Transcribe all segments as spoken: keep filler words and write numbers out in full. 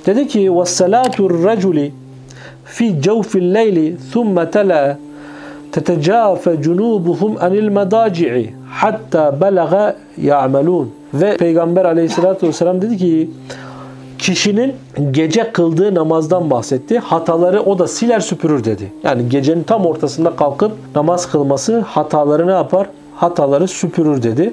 Dedi ki وَالسَّلَاتُ الرَّجُلِ فِي جَوْفِ اللَّيْلِ ثُمَّ تَلَا تَتَجَافَ جُنُوبُهُمْ عَنِ الْمَضَاجِعِ حَتَّى بَلَغَ يَعْمَلُونَ. Ve Peygamber aleyhissalatü vesselam dedi ki kişinin gece kıldığı namazdan bahsetti. Hataları o da siler süpürür dedi. Yani gecenin tam ortasında kalkıp namaz kılması hataları ne yapar? Hataları süpürür dedi.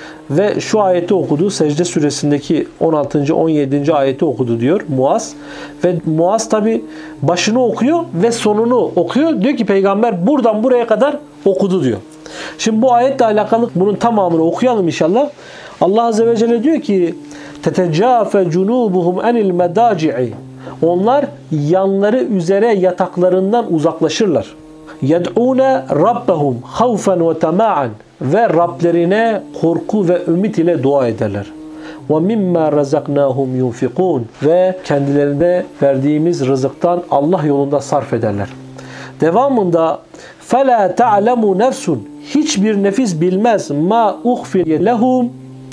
Ve şu ayeti okudu. Secde suresindeki on altıncı on yedinci ayeti okudu diyor Muaz. Ve Muaz tabi başını okuyor ve sonunu okuyor. Diyor ki peygamber buradan buraya kadar okudu diyor. Şimdi bu ayetle alakalı bunun tamamını okuyalım inşallah. Allah Azze ve Celle diyor ki تَتَجَافَ جُنُوبُهُمْ عَنِ الْمَدَاجِعِ. Onlar yanları üzere yataklarından uzaklaşırlar. يَدْعُونَ رَبَّهُمْ خَوْفًا وَتَمَاعًا. Ve Rablerine korku ve ümit ile dua ederler. وَمِمَّا رَزَقْنَاهُمْ يُنْفِقُونَ. Ve kendilerine verdiğimiz rızıktan Allah yolunda sarf ederler. Devamında فَلَا تَعْلَمُ نَفْسٌ. Hiçbir nefis bilmez. مَا اُخْفِيَ لَهُمْ.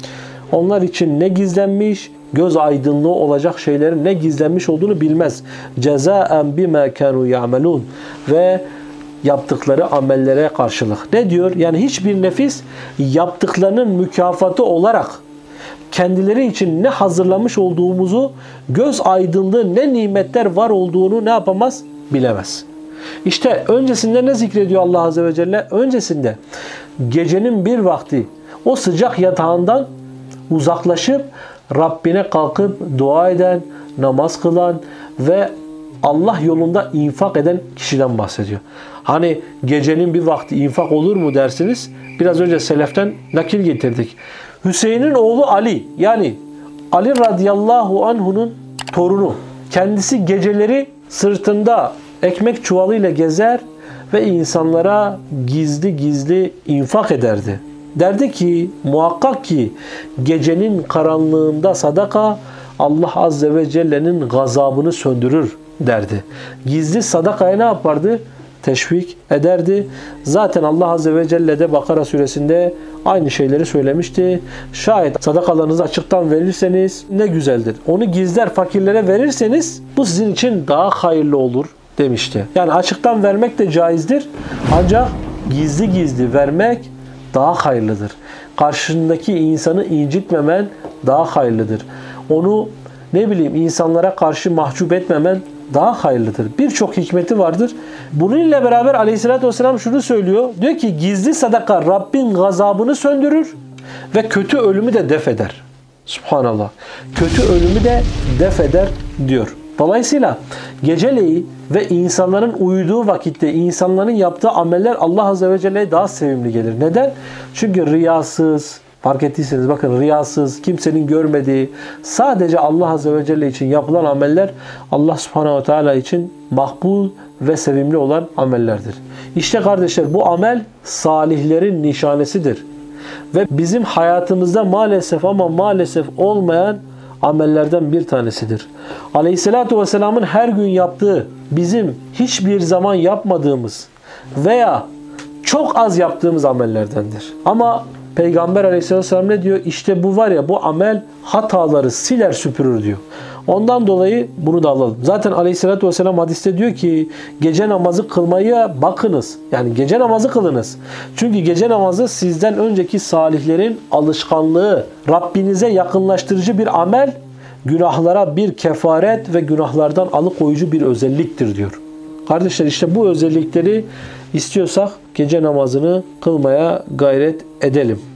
Onlar için ne gizlenmiş, göz aydınlığı olacak şeylerin ne gizlenmiş olduğunu bilmez. Cezaen bima kanu ya'malun. Ve yaptıkları amellere karşılık. Ne diyor? Yani hiçbir nefis yaptıklarının mükafatı olarak kendileri için ne hazırlamış olduğumuzu, göz aydınlığı ne nimetler var olduğunu ne yapamaz? Bilemez. İşte öncesinde ne zikrediyor Allah Azze ve Celle? Öncesinde gecenin bir vakti o sıcak yatağından uzaklaşıp Rabbine kalkıp dua eden, namaz kılan ve Allah yolunda infak eden kişiden bahsediyor. Hani gecenin bir vakti infak olur mu dersiniz? Biraz önce seleften nakil getirdik. Hüseyin'in oğlu Ali, yani Ali radıyallahu anhu'nun torunu. Kendisi geceleri sırtında ekmek çuvalıyla gezer ve insanlara gizli gizli infak ederdi. Derdi ki muhakkak ki gecenin karanlığında sadaka Allah Azze ve Celle'nin gazabını söndürür derdi. Gizli sadakaya ne yapardı? Teşvik ederdi. Zaten Allah Azze ve Celle de Bakara suresinde aynı şeyleri söylemişti. Şayet sadakalarınızı açıktan verirseniz ne güzeldir. Onu gizler fakirlere verirseniz bu sizin için daha hayırlı olur demişti. Yani açıktan vermek de caizdir. Ancak gizli gizli vermek daha hayırlıdır. Karşındaki insanı incitmemen daha hayırlıdır. Onu ne bileyim insanlara karşı mahcup etmemen daha hayırlıdır. Birçok hikmeti vardır. Bununla beraber Aleyhisselatü Vesselam şunu söylüyor. Diyor ki gizli sadaka Rabbin gazabını söndürür ve kötü ölümü de def eder. Subhanallah. Kötü ölümü de def eder diyor. Dolayısıyla geceleyin ve insanların uyuduğu vakitte insanların yaptığı ameller Allah Azze ve Celle'ye daha sevimli gelir. Neden? Çünkü riyasız, fark ettiyseniz bakın riyasız, kimsenin görmediği, sadece Allah Azze ve Celle için yapılan ameller Allah Subhanahu ve Teala için makbul ve sevimli olan amellerdir. İşte kardeşler bu amel salihlerin nişanesidir. Ve bizim hayatımızda maalesef ama maalesef olmayan amellerden bir tanesidir. Aleyhisselatü Vesselam'ın her gün yaptığı, bizim hiçbir zaman yapmadığımız veya çok az yaptığımız amellerdendir. Ama Peygamber Aleyhisselatü Vesselam ne diyor? İşte bu var ya, bu amel hataları siler süpürür diyor. Ondan dolayı bunu da alalım. Zaten Aleyhisselatü Vesselam hadiste diyor ki gece namazı kılmaya bakınız. Yani gece namazı kılınız. Çünkü gece namazı sizden önceki salihlerin alışkanlığı, Rabbinize yakınlaştırıcı bir amel, günahlara bir kefaret ve günahlardan alıkoyucu bir özelliktir diyor. Kardeşler işte bu özellikleri istiyorsak gece namazını kılmaya gayret edelim.